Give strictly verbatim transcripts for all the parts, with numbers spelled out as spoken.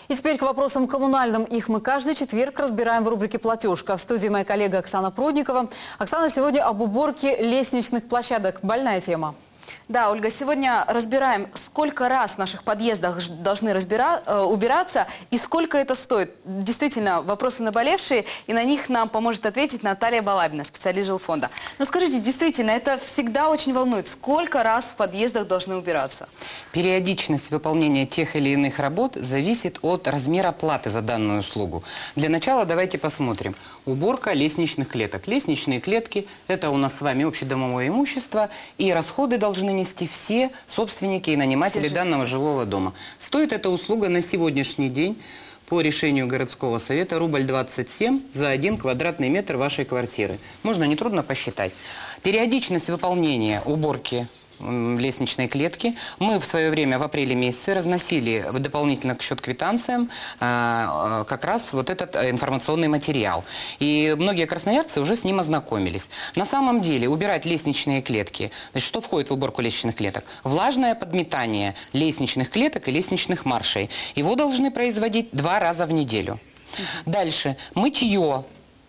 И теперь к вопросам коммунальным. Их мы каждый четверг разбираем в рубрике «Платежка». В студии моя коллега Оксана Прудникова. Оксана, сегодня об уборке лестничных площадок. Больная тема. Да, Ольга, сегодня разбираем, сколько раз в наших подъездах должны разбира... убираться и сколько это стоит. Действительно, вопросы наболевшие, и на них нам поможет ответить Наталья Балабина, специалист жилфонда. Но скажите, действительно, это всегда очень волнует. Сколько раз в подъездах должны убираться? Периодичность выполнения тех или иных работ зависит от размера платы за данную услугу. Для начала давайте посмотрим. Уборка лестничных клеток. Лестничные клетки – это у нас с вами общедомовое имущество, и расходы должны нести все собственники и наниматели данного жилого дома. Стоит эта услуга на сегодняшний день по решению городского совета рубль двадцать семь за один квадратный метр вашей квартиры. Можно нетрудно посчитать. Периодичность выполнения уборки лестничной клетки мы в свое время в апреле месяце разносили дополнительно к счет-квитанциям э, как раз вот этот информационный материал. И многие красноярцы уже с ним ознакомились. На самом деле убирать лестничные клетки, значит, что входит в уборку лестничных клеток? Влажное подметание лестничных клеток и лестничных маршей. Его должны производить два раза в неделю. Дальше мытье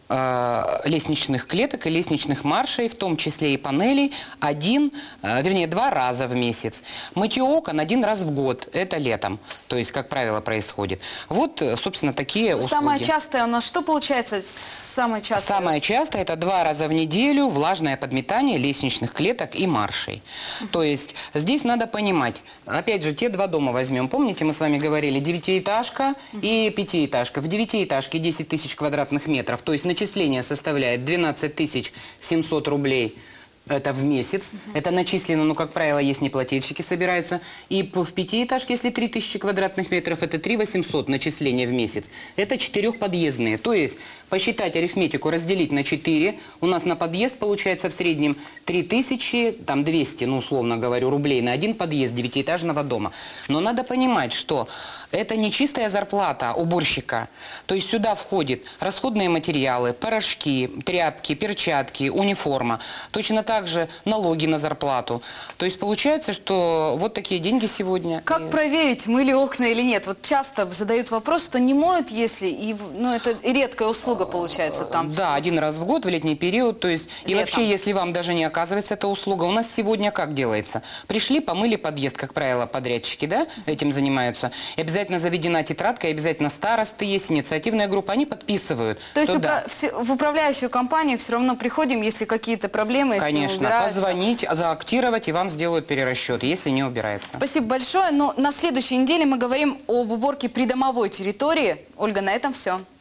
лестничных клеток и лестничных маршей, в том числе и панелей, один, вернее, два раза в месяц. Мытье окон один раз в год, это летом, то есть, как правило, происходит. Вот, собственно, такие услуги. Самое частое у нас что получается? Самое частое? Самое частое это два раза в неделю влажное подметание лестничных клеток и маршей. Uh-huh. То есть, здесь надо понимать, опять же, те два дома возьмем. Помните, мы с вами говорили, девятиэтажка uh-huh. и пятиэтажка. В девятиэтажке десять тысяч квадратных метров, то есть, начисление составляет двенадцать тысяч семьсот рублей. Это в месяц. Uh-huh. Это начислено, ну, как правило, есть неплательщики собираются. И в пятиэтажке, если три тысячи квадратных метров, это три тысячи восемьсот начисления в месяц. Это четырехподъездные. То есть, посчитать арифметику, разделить на четыре, у нас на подъезд получается в среднем три тысячи, там двести, ну, условно говорю, рублей на один подъезд девятиэтажного дома. Но надо понимать, что это не чистая зарплата уборщика. То есть, сюда входят расходные материалы, порошки, тряпки, перчатки, униформа. Точно так также налоги на зарплату. То есть получается, что вот такие деньги сегодня. Как и... проверить, мыли окна или нет? Вот часто задают вопрос, что не моют, если, и, ну, это редкая услуга получается там. Да, один раз в год, в летний период. То есть, и вообще, если вам даже не оказывается эта услуга, у нас сегодня как делается? Пришли, помыли подъезд, как правило, подрядчики, да, этим занимаются. И обязательно заведена тетрадка, и обязательно старосты есть, инициативная группа, они подписывают. То есть да. упра... в управляющую компанию все равно приходим, если какие-то проблемы, если Конечно. Конечно, позвонить, заактировать, и вам сделают перерасчет, если не убирается. Спасибо большое. Но на следующей неделе мы говорим об уборке придомовой территории. Ольга, на этом все.